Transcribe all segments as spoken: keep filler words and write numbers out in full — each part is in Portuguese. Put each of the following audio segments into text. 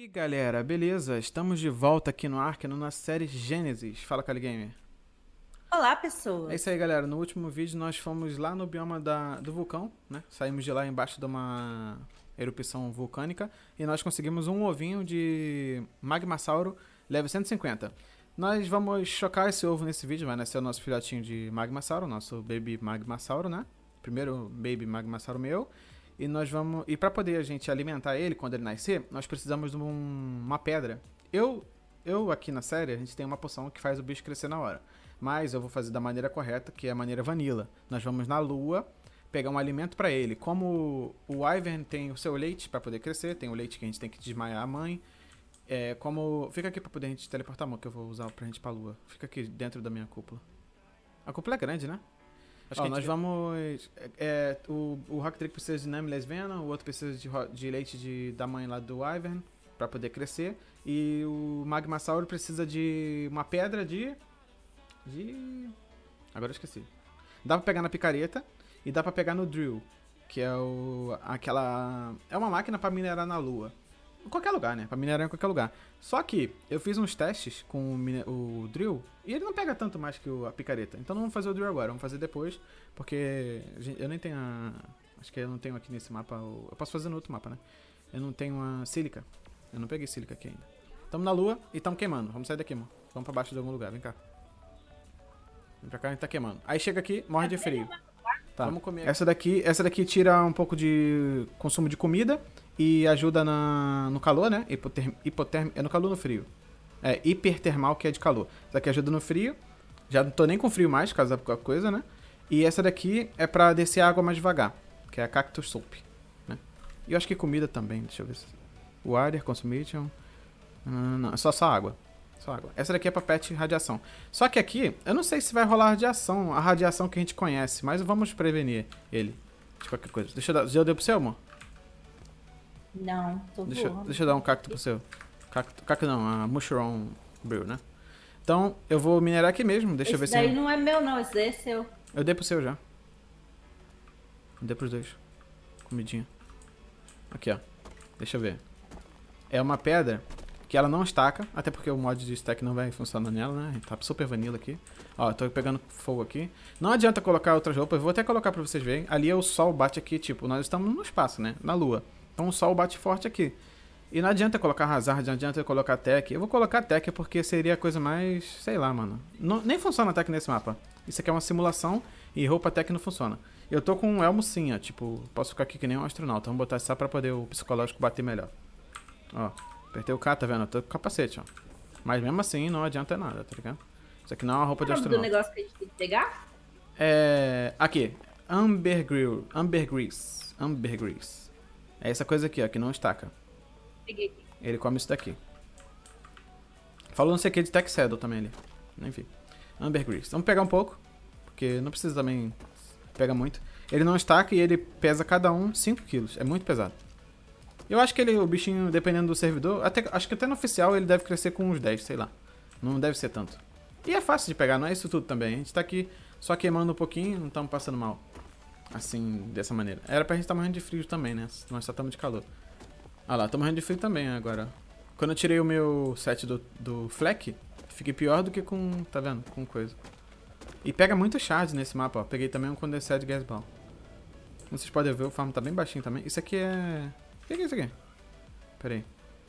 E galera, beleza? Estamos de volta aqui no Ark, na nossa série Gênesis. Fala, Kali Gamer. Olá, É isso pessoas. aí, galera. No último vídeo nós fomos lá no bioma da, do vulcão, né? Saímos de lá embaixo de uma erupção vulcânica e nós conseguimos um ovinho de Magmasauro level cento e cinquenta. Nós vamos chocar esse ovo nesse vídeo, vai nascer o nosso filhotinho de Magmasauro, nosso Baby Magmasauro, né? Primeiro Baby Magmasauro meu. E nós vamos. E para poder a gente alimentar ele quando ele nascer, nós precisamos de um- uma pedra. Eu, eu aqui na série, a gente tem uma poção que faz o bicho crescer na hora. Mas eu vou fazer da maneira correta, que é a maneira vanilla. Nós vamos na lua pegar um alimento para ele. Como o Wyvern tem o seu leite para poder crescer, tem o leite que a gente tem que desmaiar a mãe. É, como. Fica aqui pra poder a gente teleportar, amor, que eu vou usar pra gente ir pra lua. Fica aqui dentro da minha cúpula. A cúpula é grande, né? Acho Ó, que a nós gente... vamos. É, é, o o Rocktrick precisa de Nameless Venom, o outro precisa de, ro- de leite de, da mãe lá do Wyvern pra poder crescer. E o Magmasauro precisa de uma pedra de. De. Agora eu esqueci. Dá pra pegar na picareta e dá pra pegar no Drill, que é o. aquela. É uma máquina pra minerar na lua. Em qualquer lugar, né? Pra minerar em qualquer lugar. Só que eu fiz uns testes com o, mine- o drill e ele não pega tanto mais que o- a picareta. Então não vamos fazer o drill agora, vamos fazer depois. Porque a gente- eu nem tenho a. Acho que eu não tenho aqui nesse mapa. o- Eu posso fazer no outro mapa, né? Eu não tenho a sílica. Eu não peguei sílica aqui ainda. Tamo na lua e tamo queimando. Vamos sair daqui, mano. Vamos pra baixo de algum lugar, vem cá. Vem pra cá, a gente tá queimando. Aí chega aqui, morre de frio. Tá. Vamos comer. Essa daqui, essa daqui tira um pouco de consumo de comida e ajuda na, no calor, né? Hipoterm, hipoterm, é no calor ou no frio? É, hipertermal, que é de calor. Essa daqui ajuda no frio. Já não tô nem com frio mais, caso da coisa, né? E essa daqui é pra descer a água mais devagar, que é a Cactus Soup, né? E eu acho que comida também, deixa eu ver se... Water, Consumption... Hum, não, é só, só água. Só água. Essa daqui é pra pet radiação. Só que aqui, eu não sei se vai rolar radiação, a radiação que a gente conhece, mas vamos prevenir ele de qualquer coisa. Deixa eu dar. Já deu pro seu, amor? Não, tô Deixa, voando. deixa eu dar um cacto pro seu. Cacto, cacto não, a mushroom brew, né? Então, eu vou minerar aqui mesmo, deixa eu ver Esse se... daí Eu, não é meu, não. Esse daí é seu. eu dei pro seu já. Eu dei pros dois. Comidinha. Aqui, ó. Deixa eu ver. É uma pedra que ela não estaca, até porque o mod de stack não vai funcionar nela, né? Tá super vanilla aqui. Ó, eu tô pegando fogo aqui. Não adianta colocar outras roupas, eu vou até colocar pra vocês verem. Ali o sol bate aqui, tipo, nós estamos no espaço, né? Na lua. Então o sol bate forte aqui. E não adianta colocar hazard, não adianta eu colocar tech. Eu vou colocar tech porque seria a coisa mais, sei lá, mano. Não, nem funciona tech nesse mapa. Isso aqui é uma simulação e roupa tech não funciona. Eu tô com um elmo sim, ó, tipo, posso ficar aqui que nem um astronauta. Vamos botar só pra poder o psicológico bater melhor. Ó, apertei o K, tá vendo? Eu tô com capacete, ó. Mas mesmo assim não adianta nada, tá ligado? Isso aqui não é uma roupa Qual de é o nome do astronauta. negócio que a gente tem que pegar? É... Aqui. Ambergris. Ambergris. Ambergris. É essa coisa aqui, ó, que não estaca. Peguei aqui. Ele come isso daqui. Falou não sei o que de Tech Saddle também ali. Enfim. Ambergris. Vamos pegar um pouco. Porque não precisa também pegar muito. Ele não estaca e ele pesa cada um cinco quilos. É muito pesado. Eu acho que ele, o bichinho, dependendo do servidor, até, acho que até no oficial ele deve crescer com uns dez, sei lá. Não deve ser tanto. E é fácil de pegar, não é isso tudo também. A gente tá aqui só queimando um pouquinho, não estamos passando mal. Assim, dessa maneira. Era pra gente estar tá morrendo de frio também, né? Nós só estamos de calor. Ah lá, tô morrendo de frio também agora. Quando eu tirei o meu set do, do Fleck, fiquei pior do que com, tá vendo? Com coisa. E pega muito shard nesse mapa, ó. Peguei também um Condensed Gas Ball. Como vocês podem ver, o farm tá bem baixinho também. Isso aqui é... O que é isso aqui? Pera aí.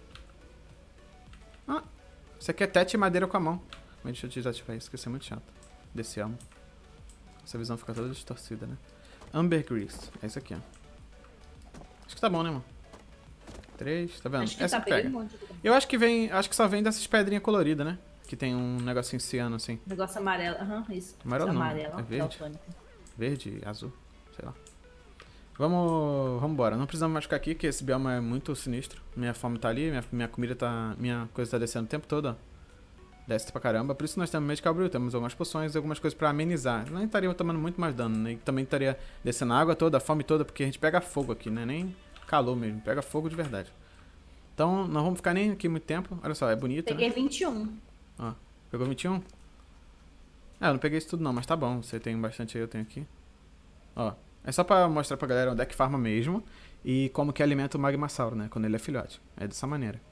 Ah, isso aqui é tete e madeira com a mão. Mas deixa eu desativar isso, que isso é muito chato. Desse elmo. Essa visão fica toda distorcida, né? Ambergris. É isso aqui, ó. Acho que tá bom, né, mano? Três, tá vendo? Acho que Essa tá que pega. pegando um monte de Eu acho que vem... Acho que só vem dessas pedrinhas coloridas, né? Que tem um negocinho ciano, assim. negócio amarelo. Aham, isso. Amarelo Isso não, amarelo, é verde. daltônico. Verde, azul, sei lá. Vamos, vamos embora. Não precisamos mais ficar aqui, que esse bioma é muito sinistro. Minha fome tá ali, minha, minha comida tá... Minha coisa tá descendo o tempo todo, ó. Desce pra caramba. Por isso nós temos Medical Brew, temos algumas poções e algumas coisas pra amenizar. Não estaria tomando muito mais dano, né? E também estaria descendo a água toda, a fome toda, porque a gente pega fogo aqui, né? Nem calor mesmo, pega fogo de verdade. Então, não vamos ficar nem aqui muito tempo. Olha só, é bonito, Peguei né? vinte e um. Ó, pegou vinte e um? É, eu não peguei isso tudo não, mas tá bom. Você tem bastante aí, eu tenho aqui. Ó, é só pra mostrar pra galera onde é que farma mesmo e como que alimenta o Magmasauro, né? Quando ele é filhote. É dessa maneira.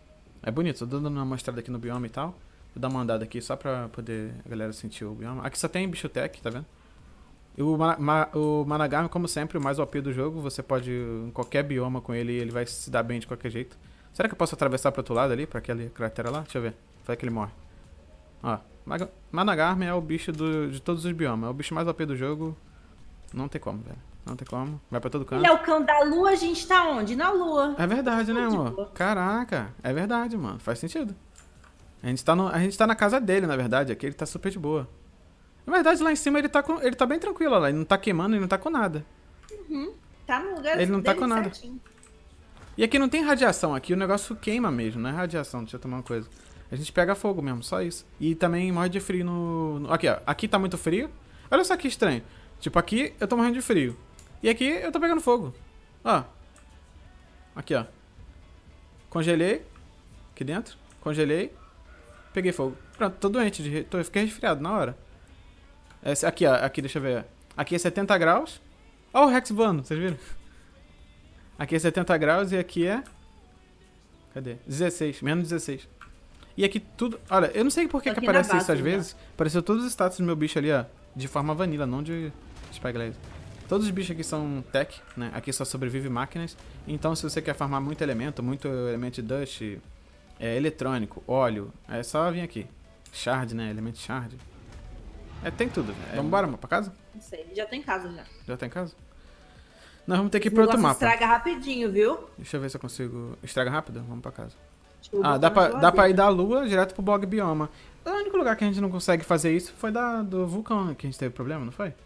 É bonito, tô dando uma mostrada aqui no bioma e tal. Vou dar uma andada aqui só pra poder a galera sentir o bioma. Aqui só tem bicho tech, tá vendo? E o, Ma Ma o Managarm, como sempre, o mais O P do jogo. Você pode ir em qualquer bioma com ele e ele vai se dar bem de qualquer jeito. Será que eu posso atravessar pro outro lado ali, pra aquele cratera lá? Deixa eu ver. Vai que ele morre. Ó, Managarm é o bicho do, de todos os biomas. É o bicho mais O P do jogo. Não tem como, velho. Não tem como. Vai pra todo canto. Ele é o cão da lua, a gente tá onde? Na lua. É verdade, né, amor? Caraca, é verdade, mano. Faz sentido. A gente, tá no, a gente tá na casa dele, na verdade. Aqui ele tá super de boa. Na verdade, lá em cima ele tá, com, ele tá bem tranquilo, lá. Ele não tá queimando, ele não tá com nada. Uhum. Tá no lugar Ele não tá dele com nada. certinho. E aqui não tem radiação. Aqui o negócio queima mesmo, não é radiação. Deixa eu tomar uma coisa. A gente pega fogo mesmo, só isso. E também morre de frio no... no... Aqui, ó. Aqui tá muito frio. Olha só que estranho. Tipo, aqui eu tô morrendo de frio. E aqui eu tô pegando fogo. Ó. Aqui, ó. Congelei. Aqui dentro. Congelei. Peguei fogo. Pronto, tô doente. De... Tô... Fiquei resfriado na hora. Esse... Aqui, ó. Aqui, deixa eu ver. Aqui é setenta graus. Ó o Rex voando, vocês viram? Aqui é setenta graus e aqui é... Cadê? dezesseis. Menos dezesseis. E aqui tudo... Olha, eu não sei por que, que aparece isso às vezes. Apareceu todos os status do meu bicho ali, ó. De forma vanilla, não de Spyglass. Todos os bichos aqui são tech, né? Aqui só sobrevive máquinas. Então se você quer farmar muito elemento, muito elemento de dust, é, eletrônico, óleo, é só vir aqui. Shard, né? Elemento shard. É, tem tudo. É, vamos embora, amor, pra casa? Não sei, já tô em casa já. Já tá em casa? Nós vamos ter que ir Esse pro outro negócio mapa. estraga rapidinho, viu? Deixa eu ver se eu consigo... Estraga rápido? Vamos pra casa. Tipo, Ah, dá pra, dá pra ir da lua direto pro bog bioma. O único lugar que a gente não consegue fazer isso foi da, do vulcão que a gente teve problema, não foi?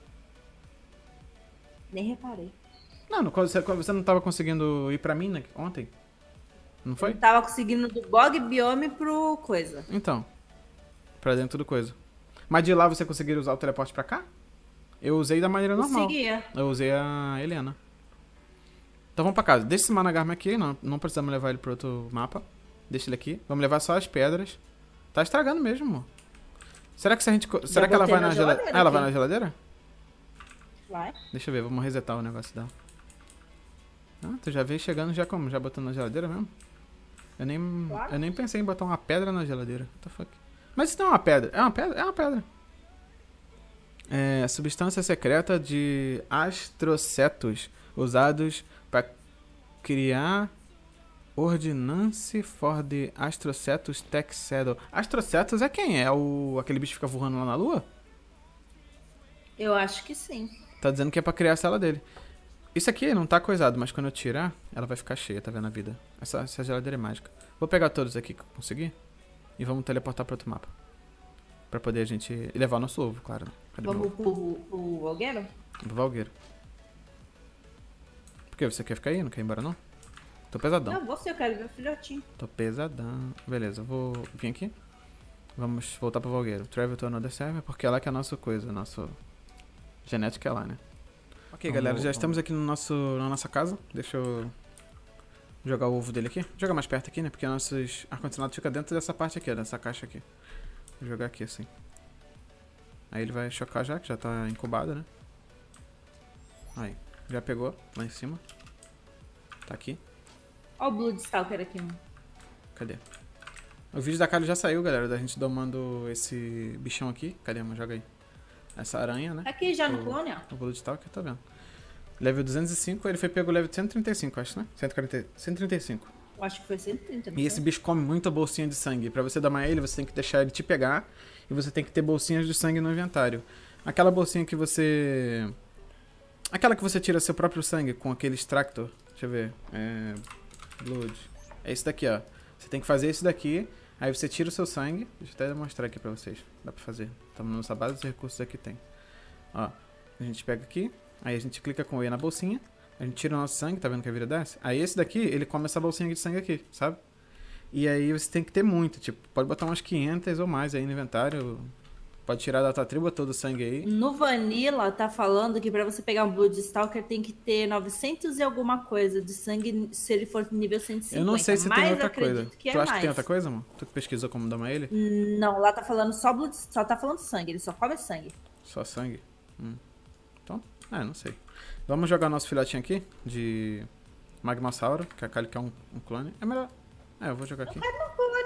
Nem reparei. Não, não você, você não tava conseguindo ir pra mina ontem? Não foi? Eu tava conseguindo do bog biome pro coisa. Então. Pra dentro do coisa. Mas de lá você conseguiria usar o teleporte pra cá? Eu usei da maneira normal. Conseguia. Eu usei a Helena. Então vamos pra casa. Deixa esse Managarm aqui. Não, não precisamos levar ele pro outro mapa. Deixa ele aqui. Vamos levar só as pedras. Tá estragando mesmo, amor. Será que se a gente... co- Será que ela botei vai na na geladeira? geladeira Ah, ela aqui. vai na geladeira? Vai. Deixa eu ver, vamos resetar o negócio dela. Ah, tu já veio chegando já como? Já botando na geladeira mesmo? Eu nem, Claro. eu nem pensei em botar uma pedra na geladeira. What the fuck? Mas isso não é uma pedra. É uma pedra? É uma pedra. É, substância secreta de astrocetos usados para criar Ordinance for the Astrocetus Tech Saddle. Astrocetus é quem? É o aquele bicho que fica voando lá na lua? Eu acho que sim. Tá dizendo que é pra criar a cela dele. Isso aqui não tá coisado, mas quando eu tirar, ela vai ficar cheia, tá vendo a vida? Essa, essa geladeira é mágica. Vou pegar todos aqui que eu conseguir e vamos teleportar pra outro mapa. Pra poder a gente levar o nosso ovo, claro. Cadê meu Vamos ovo? pro, pro Valgueiro? Pro Valgueiro. Por que? Você quer ficar aí? Não quer ir embora não? Tô pesadão. Não, você, eu quero ver o filhotinho. Tô pesadão. Beleza, eu vou vir aqui. Vamos voltar pro Valgueiro. Travel to another server, porque é lá que é a nossa coisa, nosso... Genética é lá, né? Ok, Vamos, galera, já vamos. estamos aqui no nosso, na nossa casa. Deixa eu jogar o ovo dele aqui. Joga mais perto aqui, né? Porque nossos ar-condicionado fica dentro dessa parte aqui, ó, dessa caixa aqui. Vou jogar aqui assim. Aí ele vai chocar já, que já tá incubado, né? Aí, já pegou lá em cima. Tá aqui. Ó o Bloodstalker aqui, mano. Cadê? O vídeo da Kali já saiu, galera, da gente domando esse bichão aqui. Cadê, mano? Joga aí. Essa aranha, né? Aqui já no O- clone, ó. O Bloodstalker, tá vendo? Level duzentos e cinco, ele foi pego level cento e trinta e cinco, acho, né? cento e quarenta, cento e trinta e cinco. Eu acho que foi cento e trinta. não E esse foi? bicho come muita bolsinha de sangue. Pra você domar ele, você tem que deixar ele te pegar. E você tem que ter bolsinhas de sangue no inventário. Aquela bolsinha que você... Aquela que você tira seu próprio sangue com aquele extractor. Deixa eu ver. É... Blood. É esse daqui, ó. Você tem que fazer esse daqui. Aí você tira o seu sangue. Deixa eu até mostrar aqui pra vocês. Dá pra fazer. Estamos na nossa base dos recursos aqui tem. Ó. A gente pega aqui. Aí a gente clica com o E na bolsinha. A gente tira o nosso sangue, tá vendo que a vida desce? Aí esse daqui, ele come essa bolsinha de sangue aqui, sabe? E aí você tem que ter muito, tipo, pode botar umas quinhentas ou mais aí no inventário. Pode tirar da tua tribo todo o sangue aí. No Vanilla tá falando que pra você pegar um Bloodstalker tem que ter novecentos e alguma coisa de sangue se ele for nível cento e cinquenta. Eu não sei se mas tem outra acredito coisa. Que é tu acha mais. que tem outra coisa, amor? Tu que pesquisou como domar ele? Não, lá tá falando só Blood, só tá falando sangue, ele só come sangue. Só sangue? Hum. Então, é, não sei. Vamos jogar nosso filhotinho aqui de Magmasauro, que a Kali quer um, um clone. É melhor. É, eu vou jogar aqui. Não,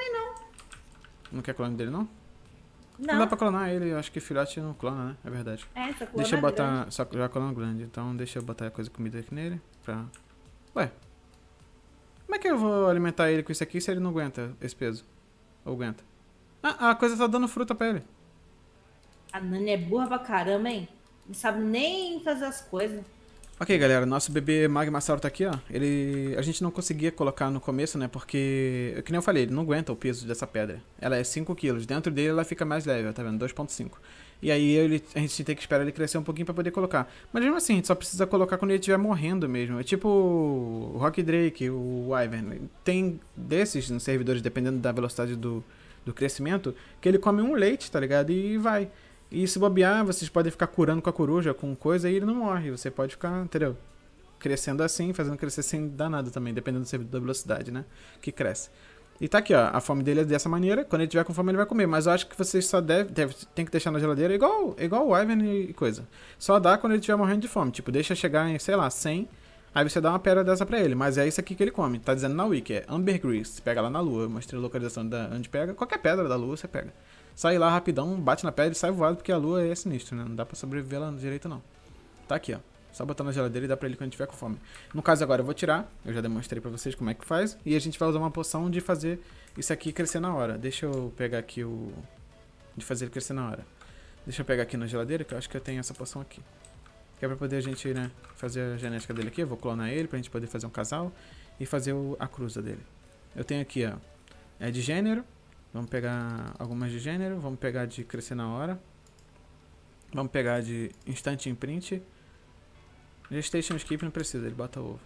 clone, não. Não quer clone dele, não? Não. Não dá pra clonar ele, eu acho que filhote não clona, né? É verdade. É, só clona Deixa eu botar... grande. Só já clona grande, então deixa eu botar a coisa comida aqui nele, pra... Ué. Como é que eu vou alimentar ele com isso aqui se ele não aguenta esse peso? Ou aguenta? Ah, a coisa tá dando fruta pra ele. A Nani é burra pra caramba, hein? Não sabe nem fazer as coisas. Ok, galera, nosso bebê Magmasauro tá aqui, ó. Ele... A gente não conseguia colocar no começo, né? Porque, que nem eu falei, ele não aguenta o peso dessa pedra. Ela é cinco quilos. Dentro dele ela fica mais leve, tá vendo? dois ponto cinco. E aí ele... a gente tem que esperar ele crescer um pouquinho pra poder colocar. Mas mesmo assim, a gente só precisa colocar quando ele estiver morrendo mesmo. É tipo o Rock Drake, o Wyvern. Tem desses nos servidores, dependendo da velocidade do, do crescimento, que ele come um leite, tá ligado? E vai... E se bobear, vocês podem ficar curando com a coruja, com coisa, e ele não morre. Você pode ficar, entendeu? Crescendo assim, fazendo crescer sem dar nada também, dependendo do servidor da velocidade, né? Que cresce. E tá aqui, ó. A fome dele é dessa maneira. Quando ele tiver com fome, ele vai comer. Mas eu acho que vocês só devem... Deve, tem que deixar na geladeira igual, igual o Wyvern e coisa. Só dá quando ele estiver morrendo de fome. Tipo, deixa chegar em, sei lá, cem. Aí você dá uma pedra dessa pra ele. Mas é isso aqui que ele come. Tá dizendo na wiki, é ambergris. Pega lá na lua. Eu mostrei a localização da onde pega. Qualquer pedra da lua você pega. Sai lá rapidão, bate na pedra e sai voado, porque a lua é sinistro, né? Não dá pra sobreviver lá direito, não. Tá aqui, ó. Só botar na geladeira e dá pra ele quando tiver com fome. No caso agora eu vou tirar. Eu já demonstrei pra vocês como é que faz. E a gente vai usar uma poção de fazer isso aqui crescer na hora. Deixa eu pegar aqui o... De fazer ele crescer na hora. Deixa eu pegar aqui na geladeira, que eu acho que eu tenho essa poção aqui. Que é pra poder a gente, né, fazer a genética dele aqui. Eu vou clonar ele pra gente poder fazer um casal. E fazer o... a cruza dele. Eu tenho aqui, ó. É de gênero. Vamos pegar algumas de gênero, vamos pegar de crescer na hora. Vamos pegar de instant imprint. Gestation skip não precisa, ele bota ovo.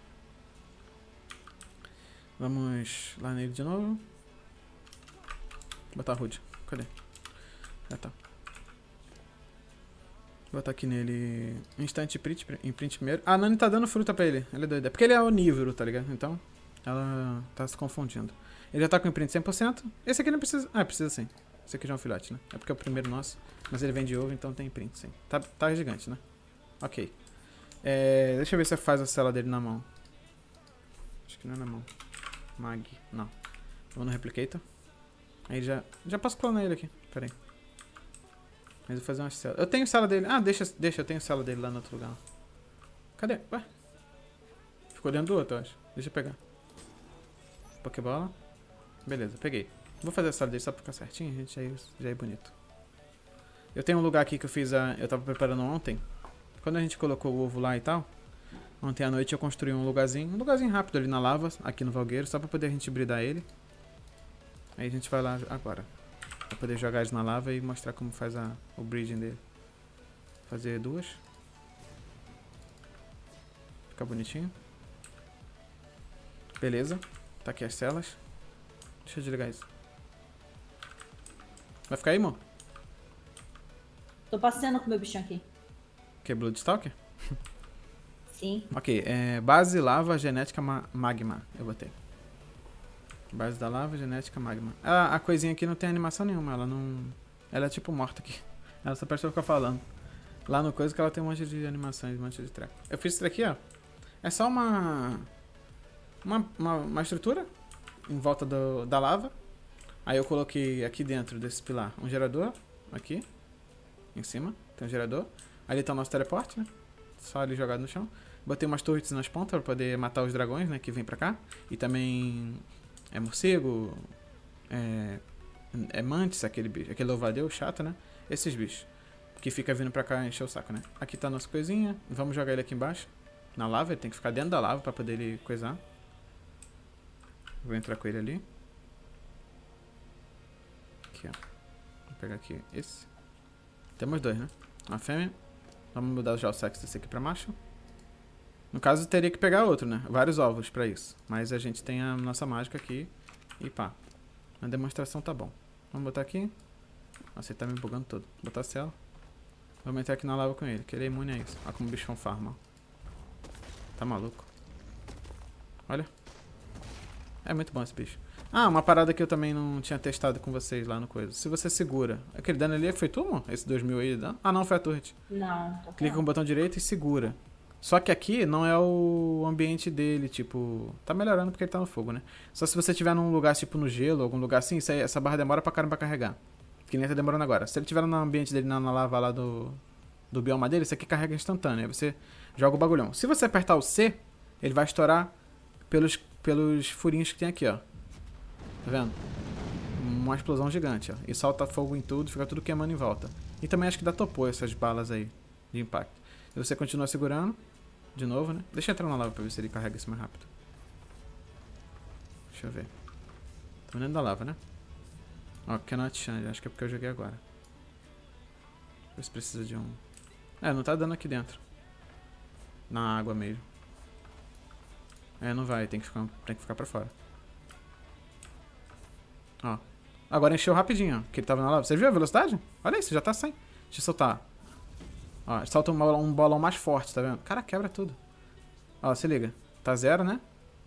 Vamos lá nele de novo. Botar rude, cadê? Já tá. Vou botar aqui nele instant imprint, imprint primeiro. Ah, a Nani tá dando fruta pra ele, ela é doida. Porque ele é onívoro, tá ligado? Então, ela tá se confundindo. Ele já tá com imprint cem por cento. Esse aqui não precisa... Ah, precisa sim. Esse aqui já é um filhote, né? É porque é o primeiro nosso. Mas ele vem de ovo, então tem imprint sim. Tá, tá gigante, né? Ok. É, deixa eu ver se faz a cela dele na mão. Acho que não é na mão. Mag. Não. Vamos no Replicator. Aí já... Já posso clonar ele aqui. Pera aí. Mas eu vou fazer uma cela. Eu tenho cela dele. Ah, deixa, deixa. Eu tenho cela dele lá no outro lugar. Cadê? Ué? Ficou dentro do outro, eu acho. Deixa eu pegar. Pokébola. Beleza, peguei. Vou fazer a sala dele só pra ficar certinho, gente, já é, já é bonito. Eu tenho um lugar aqui que eu fiz a... Eu tava preparando ontem. Quando a gente colocou o ovo lá e tal, ontem à noite eu construí um lugarzinho, um lugarzinho rápido ali na lava, aqui no Valgueiro, só pra poder a gente bridar ele. Aí a gente vai lá agora. Pra poder jogar eles na lava e mostrar como faz a, o breeding dele. Fazer duas. Fica bonitinho. Beleza. Tá aqui as celas. Deixa eu desligar isso. Vai ficar aí, amor? Tô passeando com o meu bichinho aqui. Que é Bloodstalker? Sim. Ok, é base, lava, genética, ma magma. Eu botei. Base da lava, genética, magma. Ah, a coisinha aqui não tem animação nenhuma. Ela não... Ela é tipo morta aqui. Ela só parece ficar falando. Lá no coisa que ela tem um monte de animações, um monte de treco. Eu fiz isso daqui, ó. É só uma... Uma, uma, uma estrutura em volta do, da lava. Aí eu coloquei aqui dentro desse pilar um gerador. Aqui. Em cima. Tem um gerador. Ali tá o nosso teleporte, né? Só ali jogado no chão. Botei umas torres nas pontas pra poder matar os dragões, né? Que vem pra cá. E também... É morcego. É... É mantis, aquele bicho. Aquele louva-a-Deus chato, né? Esses bichos. Que fica vindo pra cá encher o saco, né? Aqui tá a nossa coisinha. Vamos jogar ele aqui embaixo. Na lava. Ele tem que ficar dentro da lava pra poder ele coisar. Vou entrar com ele ali. Aqui, ó. Vou pegar aqui esse. Temos dois, né? Uma fêmea. Vamos mudar já o sexo desse aqui pra macho. No caso, teria que pegar outro, né? Vários ovos pra isso. Mas a gente tem a nossa mágica aqui. E pá. A demonstração tá bom. Vamos botar aqui. Nossa, ele tá me bugando todo. Vou botar a cela. Vamos entrar aqui na lava com ele, que ele é imune a isso. Olha como o bichão farma. Tá maluco. Olha. É muito bom esse bicho. Ah, uma parada que eu também não tinha testado com vocês lá no coisa. Se você segura... Aquele dano ali foi tu, amor? Esse dois mil aí de dano? Ah, não, foi a turret. Não. Clica com o botão direito e segura. Só que aqui não é o ambiente dele, tipo... Tá melhorando porque ele tá no fogo, né? Só se você tiver num lugar, tipo, no gelo, algum lugar assim, isso aí- essa barra demora pra caramba pra carregar. Que nem tá demorando agora. Se ele tiver no ambiente dele, na, na lava lá do... Do bioma dele, isso aqui carrega instantâneo. Aí você joga o bagulhão. Se você apertar o C, ele vai estourar pelos, pelos furinhos que tem aqui, ó. Tá vendo? Uma explosão gigante, ó. E solta fogo em tudo, fica tudo queimando em volta. E também acho que dá topor essas balas aí de impacto. E você continua segurando. De novo, né? Deixa eu entrar na lava pra ver se ele carrega isso mais rápido. Deixa eu ver. Tô dentro da lava, né? Ó, cannot change. Acho que é porque eu joguei agora. Deixa eu ver se precisa de um... É, não tá dando aqui dentro. Na água mesmo. É, não vai. Tem que ficar, tem que ficar pra fora. Ó. Agora encheu rapidinho, ó. Que ele tava na lava. Você viu a velocidade? Olha isso, já tá sem. Deixa eu soltar. Ó, solta um bolão, um bolão mais forte, tá vendo? Cara, quebra tudo. Ó, se liga. Tá zero, né?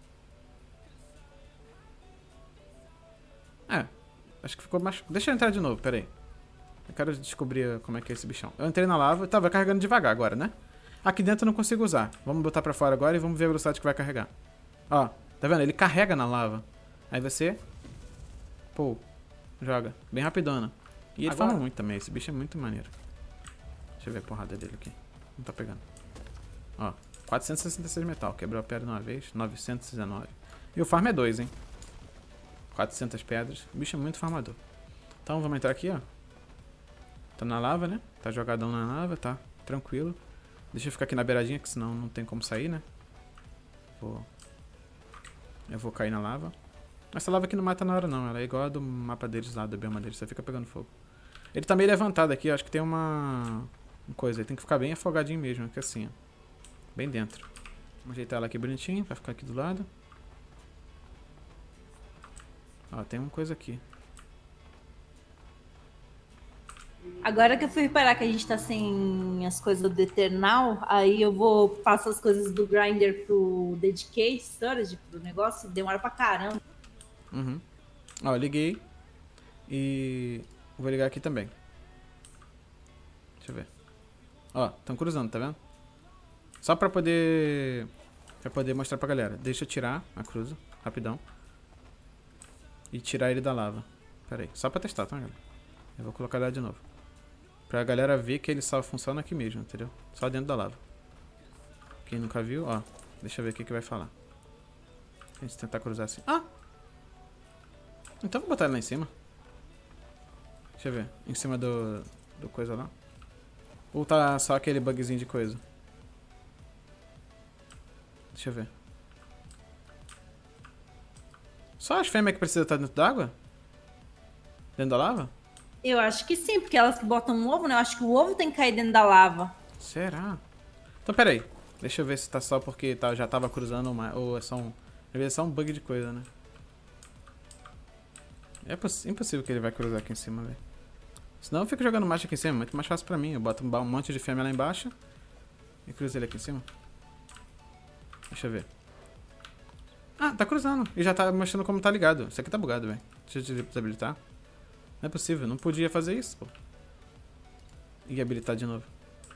É. Acho que ficou mais... Deixa eu entrar de novo, pera aí. Eu quero descobrir como é que é esse bichão. Eu entrei na lava, tava carregando devagar agora, né? Aqui dentro eu não consigo usar. Vamos botar pra fora agora e vamos ver a velocidade que vai carregar. Ó, tá vendo? Ele carrega na lava. Aí você... Pô, joga. Bem rapidona. E ele Agora... fala muito também. Esse bicho é muito maneiro. Deixa eu ver a porrada dele aqui. Não tá pegando. Ó, quatrocentos e sessenta e seis metal. Quebrou a pedra de uma vez. novecentos e dezenove. E o farm é dois, hein? quatrocentas pedras. O bicho é muito farmador. Então vamos entrar aqui, ó. Tá na lava, né? Tá jogadão na lava, tá tranquilo. Deixa eu ficar aqui na beiradinha, que senão não tem como sair, né? Vou... Eu vou cair na lava. Essa lava aqui não mata na hora, não. Ela é igual a do mapa deles lá, do bioma deles. Só fica pegando fogo. Ele tá meio levantado aqui. Eu acho que tem uma... uma coisa. Ele tem que ficar bem afogadinho mesmo, aqui assim, ó. Bem dentro. Vamos ajeitar ela aqui bonitinho, pra ficar aqui do lado. Ó, tem uma coisa aqui. Agora que eu fui reparar que a gente tá sem as coisas do Eternal, aí eu vou passar as coisas do Grinder pro Dedicated Storage, pro negócio, demora pra caramba. Uhum. Ó, eu liguei. E vou ligar aqui também. Deixa eu ver. Ó, estão cruzando, tá vendo? Só pra poder... Pra poder mostrar pra galera. Deixa eu tirar a cruza, rapidão. E tirar ele da lava. Pera aí, só pra testar, tá, galera? Eu vou colocar lá de novo. Pra galera ver que ele só funciona aqui mesmo, entendeu? Só dentro da lava. Quem nunca viu, ó. Deixa eu ver o que que vai falar. A gente tentar cruzar assim. Ah! Então vou botar ele lá em cima. Deixa eu ver. Em cima do... Do coisa lá. Ou tá só aquele bugzinho de coisa? Deixa eu ver. Só as fêmeas que precisam estar dentro d'água? Dentro da lava? Eu acho que sim, porque elas que botam um ovo, né? Eu acho que o ovo tem que cair dentro da lava. Será? Então, pera aí. Deixa eu ver se tá só porque tá, já tava cruzando uma, ou é só um... Às vezes é só um bug de coisa, né? É impossível que ele vai cruzar aqui em cima, velho. Senão eu fico jogando macho aqui em cima. Muito mais fácil pra mim. Eu boto um monte de fêmea lá embaixo. E cruzo ele aqui em cima. Deixa eu ver. Ah, tá cruzando. E já tá mostrando como tá ligado. Isso aqui tá bugado, velho. Deixa eu desabilitar. Não é possível. Não podia fazer isso, pô. E habilitar de novo.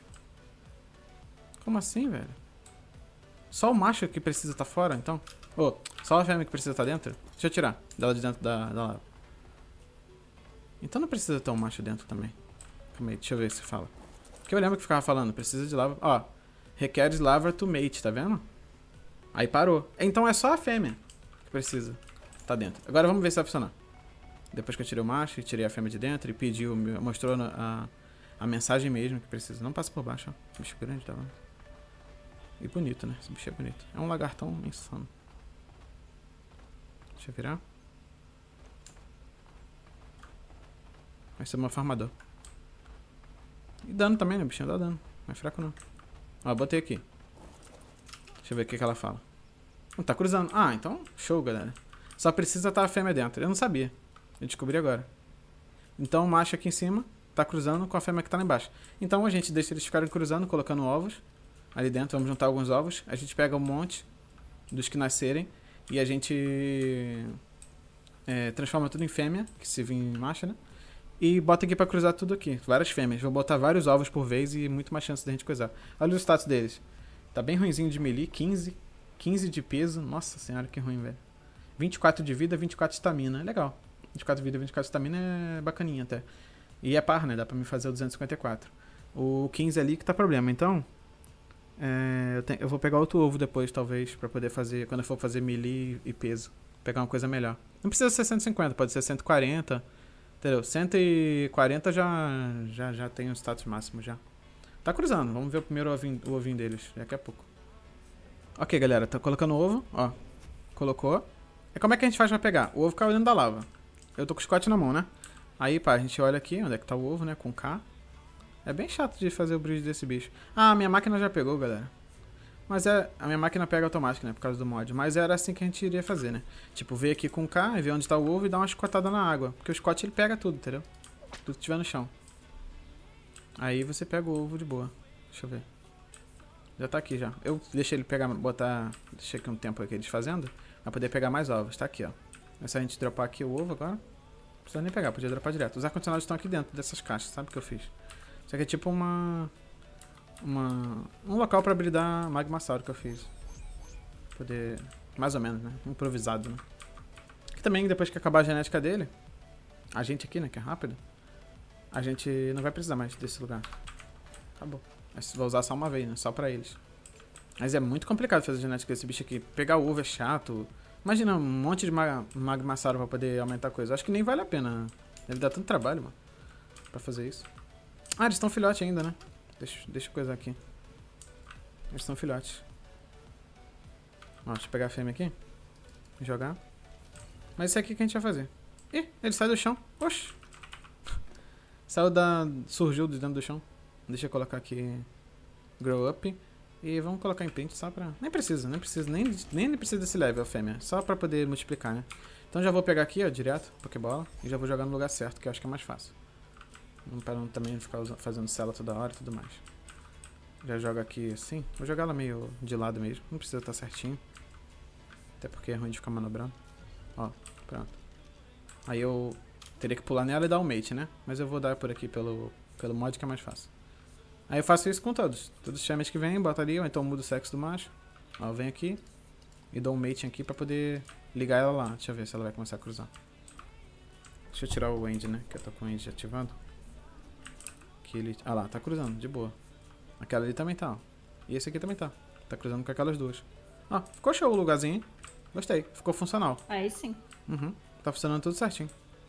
Como assim, velho? Só o macho que precisa tá fora, então? Ô, oh, só a fêmea que precisa tá dentro? Deixa eu tirar dela de dentro da, da lava. Então não precisa ter um macho dentro também. Calma aí, deixa eu ver se fala. Porque eu lembro que ficava falando, precisa de lava. Ó, requer lava to mate, tá vendo? Aí parou. Então é só a fêmea que precisa tá dentro. Agora vamos ver se vai funcionar. Depois que eu tirei o macho e tirei a fêmea de dentro e pediu, mostrou a, a mensagem mesmo que precisa. Não passa por baixo, ó. Bicho grande, tá vendo? E bonito, né? Esse bicho é bonito. É um lagartão insano. Deixa eu virar. Vai ser um farmador. E dano também, né? O bichinho dá dano. Não é fraco não. Ó, botei aqui. Deixa eu ver o que, que ela fala. Não tá cruzando. Ah, então show, galera. Só precisa estar a fêmea dentro. Eu não sabia. Eu descobri agora. Então o macho aqui em cima tá cruzando com a fêmea que tá lá embaixo. Então a gente deixa eles ficarem cruzando, colocando ovos. Ali dentro, vamos juntar alguns ovos. A gente pega um monte dos que nascerem. E a gente é, transforma tudo em fêmea, que se vir em macho, né? E bota aqui pra cruzar tudo aqui. Várias fêmeas. Vou botar vários ovos por vez e muito mais chance da gente coisar. Olha o status deles. Tá bem ruinzinho de melee, quinze. quinze de peso. Nossa senhora, que ruim, velho. vinte e quatro de vida, vinte e quatro de estamina. Legal. vinte e quatro de vida, vinte e quatro de estamina é bacaninha até. E é par, né? Dá pra me fazer o duzentos e cinquenta e quatro. O quinze ali que tá problema. Então, é, eu, te, eu vou pegar outro ovo depois, talvez, pra poder fazer, quando eu for fazer melee e peso. Pegar uma coisa melhor. Não precisa ser cento e cinquenta, pode ser cento e quarenta. Entendeu? cento e quarenta já, já, já tem o status máximo já. Tá cruzando. Vamos ver o primeiro ovinho, o ovinho deles. Daqui a pouco. Ok, galera. Tá colocando o ovo. Ó. Colocou. E como é que a gente faz pra pegar? O ovo caiu dentro da lava. Eu tô com o Scott na mão, né? Aí, pá, a gente olha aqui onde é que tá o ovo, né? Com K. É bem chato de fazer o bridge desse bicho. Ah, a minha máquina já pegou, galera. Mas é... A minha máquina pega automático, né? Por causa do mod. Mas era assim que a gente iria fazer, né? Tipo, ver aqui com K e ver onde tá o ovo e dar uma chicotada na água. Porque o Scott, ele pega tudo, entendeu? Tudo que tiver no chão. Aí você pega o ovo de boa. Deixa eu ver. Já tá aqui, já. Eu deixei ele pegar... Botar... Deixei aqui um tempo aqui desfazendo. Pra poder pegar mais ovos. Tá aqui, ó. É só a gente dropar aqui o ovo agora. Não precisa nem pegar, podia dropar direto. Os ar-condicionados estão aqui dentro dessas caixas, sabe o que eu fiz? Isso aqui é tipo uma... uma um local pra bridar magmasauro que eu fiz. Poder... Mais ou menos, né? Improvisado, né? Aqui também, depois que acabar a genética dele, a gente aqui, né, que é rápido, a gente não vai precisar mais desse lugar. Acabou. Vou usar só uma vez, né? Só pra eles. Mas é muito complicado fazer a genética desse bicho aqui. Pegar o ovo é chato. Imagina um monte de mag magmasauro pra poder aumentar a coisa. Acho que nem vale a pena. Deve dar tanto trabalho, mano, pra fazer isso. Ah, eles estão filhote ainda, né? Deixa, deixa eu coisar aqui. Eles estão filhotes. Ó, deixa eu pegar a fêmea aqui. Jogar. Mas isso aqui que a gente vai fazer. Ih, ele sai do chão. Oxi. Saiu da... Surgiu de dentro do chão. Deixa eu colocar aqui... Grow up. E vamos colocar em print só pra... Nem precisa, nem precisa, nem, nem precisa desse level, fêmea. Só pra poder multiplicar, né? Então já vou pegar aqui, ó, direto, Pokébola. E já vou jogar no lugar certo, que eu acho que é mais fácil. Pra não também ficar usando, fazendo cela toda hora e tudo mais. Já joga aqui assim. Vou jogar ela meio de lado mesmo. Não precisa estar certinho. Até porque é ruim de ficar manobrando. Ó, pronto. Aí eu teria que pular nela e dar um mate, né? Mas eu vou dar por aqui pelo, pelo mod que é mais fácil. Aí eu faço isso com todos. Todos os chamas que vêm, bota ali, ou então mudo o sexo do macho. Ó, eu venho aqui e dou um mate aqui pra poder ligar ela lá. Deixa eu ver se ela vai começar a cruzar. Deixa eu tirar o end, né? Que eu tô com o end ativando. Que ele... Ah lá, tá cruzando, de boa. Aquela ali também tá, ó. E esse aqui também tá. Tá cruzando com aquelas duas. Ó, ficou show o lugarzinho, hein? Gostei, ficou funcional. Aí sim. Uhum, tá funcionando tudo certinho.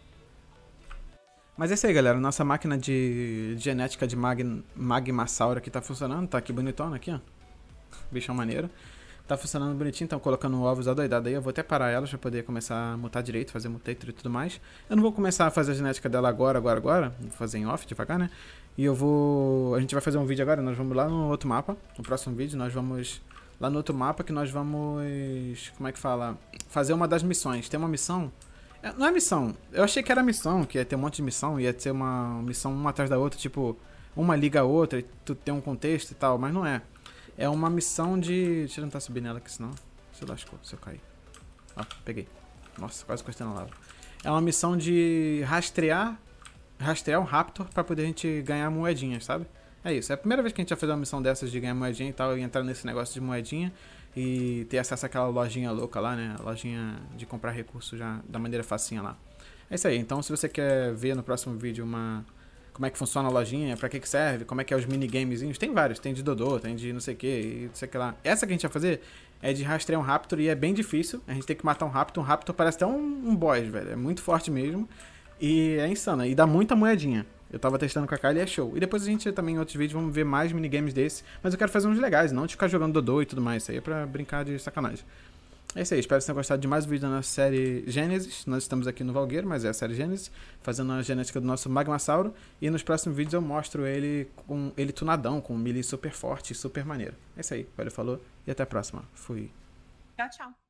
Mas é isso aí, galera. Nossa máquina de, de genética de mag, magmasauro aqui tá funcionando. Tá aqui bonitona, aqui, ó. Bichão maneiro. Tá funcionando bonitinho, então colocando ovos adoidados aí. Eu vou até parar ela pra poder começar a mutar direito, fazer mutator e tudo mais. Eu não vou começar a fazer a genética dela agora, agora, agora. Vou fazer em off, devagar, né? E eu vou... A gente vai fazer um vídeo agora, nós vamos lá no outro mapa. No próximo vídeo nós vamos... Lá no outro mapa que nós vamos... Como é que fala? Fazer uma das missões. Tem uma missão... Não é missão. Eu achei que era missão, que ia ter um monte de missão, ia ser uma missão uma atrás da outra, tipo, uma liga a outra e tu tem um contexto e tal, mas não é. É uma missão de... Deixa eu tentar subir nela aqui, senão... Se eu lascou, se eu cair. Ó, peguei. Nossa, quase encostei na lava. É uma missão de rastrear... Rastrear um Raptor pra poder a gente ganhar moedinhas, sabe? É isso. É a primeira vez que a gente vai fazer uma missão dessas de ganhar moedinha e tal, e entrar nesse negócio de moedinha e ter acesso àquela lojinha louca lá, né? A lojinha de comprar recursos já da maneira facinha lá. É isso aí. Então, se você quer ver no próximo vídeo uma... Como é que funciona a lojinha, pra que que serve, como é que é os minigamezinhos, tem vários, tem de Dodô, tem de não sei o que, e não sei o que lá. Essa que a gente vai fazer é de rastrear um Raptor e é bem difícil, a gente tem que matar um Raptor, um Raptor parece até um, um boss, velho, é muito forte mesmo, e é insano, e dá muita moedinha. Eu tava testando com a Kylie e é show. E depois a gente também em outros vídeos vamos ver mais minigames desse, mas eu quero fazer uns legais, não de ficar jogando Dodô e tudo mais, isso aí é pra brincar de sacanagem. É isso aí, espero que vocês tenham gostado de mais um vídeo da nossa série Gênesis. Nós estamos aqui no Valgueiro, mas é a série Gênesis, fazendo a genética do nosso Magmasauro. E nos próximos vídeos eu mostro ele com ele tunadão, com um melee super forte e super maneiro. É isso aí, valeu, falou e até a próxima. Fui. Tchau, tchau.